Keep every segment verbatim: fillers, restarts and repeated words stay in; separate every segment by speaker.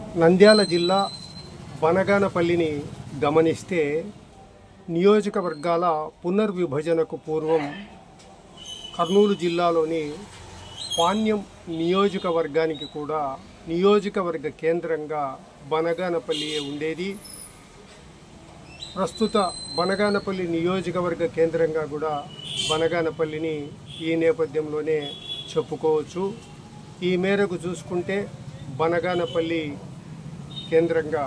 Speaker 1: నంద్యాల జిల్లా బనగానపల్లిని గమనిస్తే నియోజకవర్గాల పునర్విభజనకు పూర్వం కర్నూలు జిల్లాలోని పాణ్యం నియోజకవర్గానికి కూడా నియోజకవర్గ కేంద్రంగా బనగానపల్లి ఉండేది. ప్రస్తుత బనగానపల్లి నియోజకవర్గ కేంద్రంగా కూడా బనగానపల్లిని ఈ నేపథ్యంలోనే చెప్పుకోవచ్చు. ఈ మేరకు చూసుకుంటే బనగానపల్లి కేంద్రంగా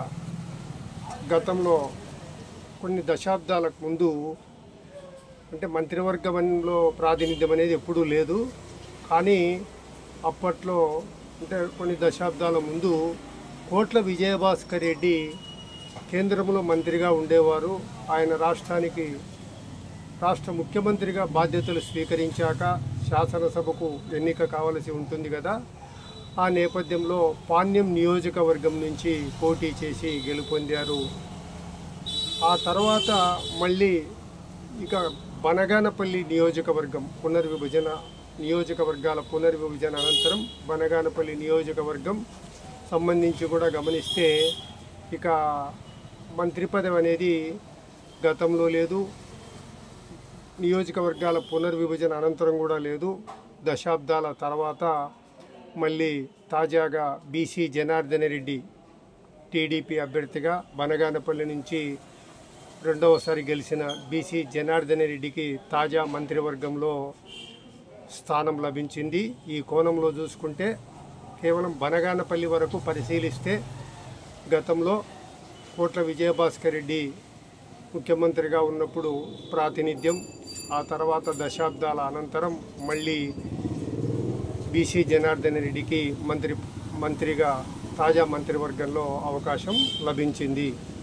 Speaker 1: గతంలో కొన్ని దశాబ్దాలకు ముందు అంటే మంత్రివర్గంలో ప్రాతినిధ్యం అనేది ఎప్పుడూ లేదు. కానీ అప్పట్లో అంటే కొన్ని దశాబ్దాల ముందు కోట్ల విజయభాస్కర్ రెడ్డి కేంద్రంలో మంత్రిగా ఉండేవారు. ఆయన రాష్ట్రానికి రాష్ట్ర ముఖ్యమంత్రిగా బాధ్యతలు స్వీకరించాక శాసనసభకు ఎన్నిక కావలసి ఉంటుంది కదా. ఆ నేపథ్యంలో పాణ్యం నియోజకవర్గం నుంచి పోటీ చేసి గెలుపొందారు. ఆ తర్వాత మళ్ళీ ఇక బనగానపల్లి నియోజకవర్గం పునర్విభజన నియోజకవర్గాల పునర్విభజన అనంతరం బనగానపల్లి నియోజకవర్గం సంబంధించి కూడా గమనిస్తే ఇక మంత్రి పదవి అనేది గతంలో లేదు, నియోజకవర్గాల పునర్విభజన అనంతరం కూడా లేదు. దశాబ్దాల తర్వాత మళ్ళీ తాజాగా బీసీ జనార్దన్ రెడ్డి టీడీపీ అభ్యర్థిగా బనగానపల్లి నుంచి రెండవసారి గెలిచిన బీసీ జనార్దన్ రెడ్డికి తాజా మంత్రివర్గంలో స్థానం లభించింది. ఈ కోణంలో చూసుకుంటే కేవలం బనగానపల్లి వరకు పరిశీలిస్తే గతంలో కోట్ల విజయభాస్కర్ రెడ్డి ముఖ్యమంత్రిగా ఉన్నప్పుడు ప్రాతినిధ్యం, ఆ తర్వాత దశాబ్దాల అనంతరం మళ్ళీ బీసీ జనార్దన్ రెడ్డికి మంత్రి మంత్రిగా తాజా మంత్రివర్గంలో అవకాశం లభించింది.